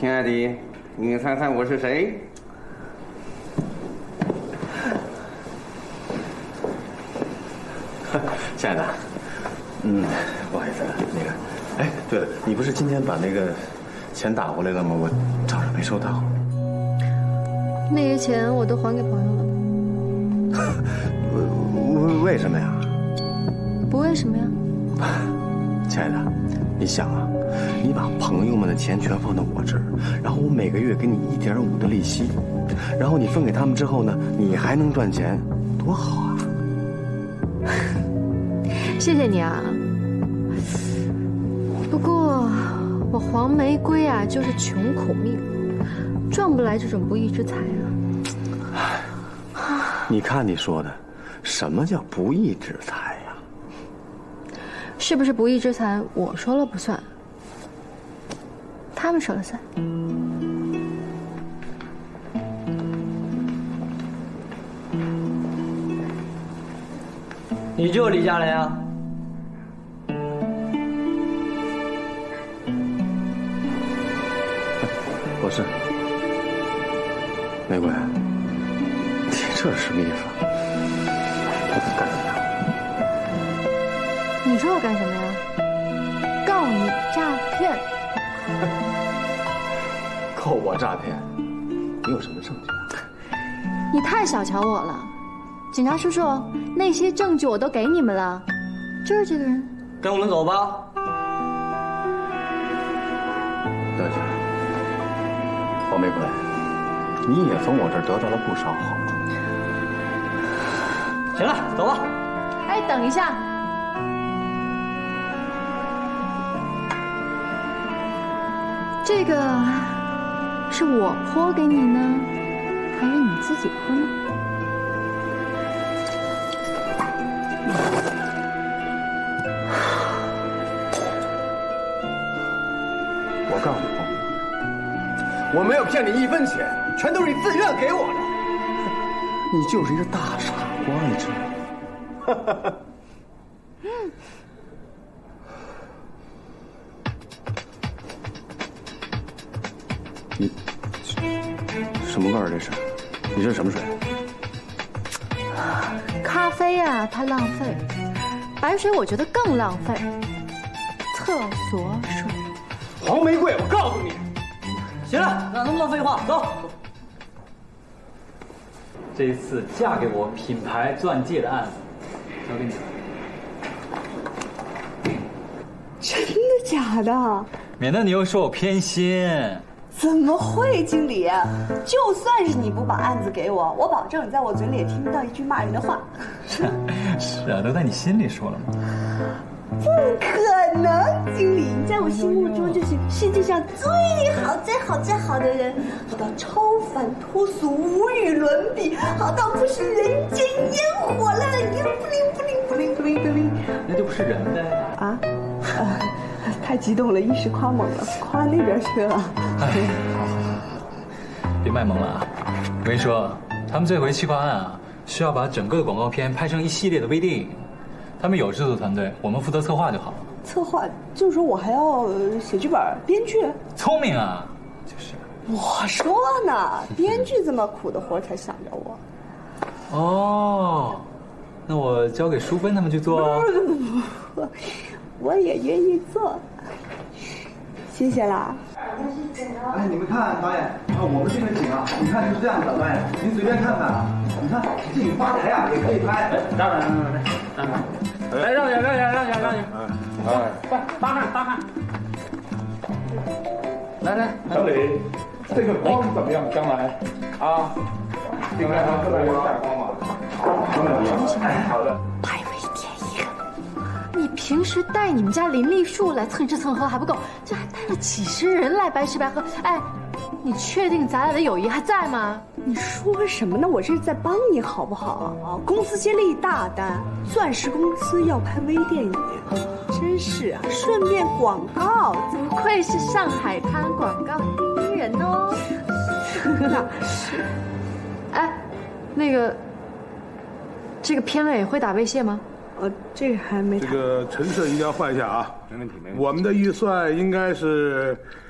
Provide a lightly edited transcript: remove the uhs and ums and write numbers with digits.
亲爱的，你猜猜我是谁？ 亲爱的，不好意思，那个，哎，对了，你不是今天把那个钱打过来了吗？我找着没收到。 那些钱我都还给朋友了。 为什么呀？ 不为什么呀？ 亲爱的，你想啊，你把朋友们的钱全放到我这儿，然后我每个月给你1.5%的利息，然后你分给他们之后呢，你还能赚钱，多好啊！ 谢谢你啊。不过我黄玫瑰啊，就是穷苦命，赚不来这种不义之财啊。 你看你说的，什么叫不义之财呀？ 是不是不义之财？我说了不算，他们说了算。 你就是李佳莲啊？ 我是。玫瑰，你这是什么意思？我干什么呀？ 你说我干什么呀？告你诈骗。 告我诈骗？你有什么证据啊？ 你太小瞧我了，警察叔叔，那些证据我都给你们了，就是这个人。 跟我们走吧。 等一下，黄玫瑰，你也从我这儿得到了不少好处。 行了，走吧。 哎，等一下。这个是我泼给你呢，还是你自己泼呢？ 我告诉你，黄玫瑰，我没有骗你1分钱，全都是你自愿给我的。你就是一个大傻瓜，你知道吗？你什么味儿？这是？你这是什么水？ 咖啡啊，它浪费；白水我觉得更浪费。厕所水。 黄玫瑰，我告诉你， 行了，哪那么多废话，走。 这一次嫁给我品牌钻戒的案子，交给你了。 真的假的？ 免得你又说我偏心。 怎么会，经理？就算是你不把案子给我，我保证你在我嘴里也听不到一句骂人的话。 是啊，都在你心里说了嘛。 不可能，经理，你在我心目中就是世界上最好、最好、最好的人，好到超凡脱俗、无与伦比，好到不是人间烟火了，烟不灵不灵不灵不灵不灵， 那就不是人呗。 啊，太激动了，一时夸懵了，夸那边去了。 哎，好，别卖萌了啊！我跟你说，他们这回企划案啊，需要把整个的广告片拍成一系列的微电影。他们有制作团队，我们负责策划就好了。 策划就是说我还要写剧本、编剧。 聪明啊，就是。 我说呢，编剧这么苦的活才想着我。 哦，那我交给淑芬他们去做哦。 不，我也愿意做。谢谢啦。 哎，你们看，导演，我们这个景啊，你看就是这样的，导演，您随便看看啊。你看这个吧台啊，也可以拍。当然， 来，让点。 哎， 搭上。来， 小李，这个光怎么样？将来啊，应该让各位晒光嘛。好的。 还没点一个。你平时带你们家林丽树来蹭吃蹭喝还不够，这还带了几十人来白吃白喝。哎，你确定咱俩的友谊还在吗？ 你说什么呢？我这是在帮你好不好啊？公司接了一大单，钻石公司要拍微电影，真是啊，顺便广告。 不愧是上海滩广告第一人哦。哎，那个，这个片尾会打微信吗？ 这个还没。 这个陈设应该换一下啊，没问题。我们的预算应该是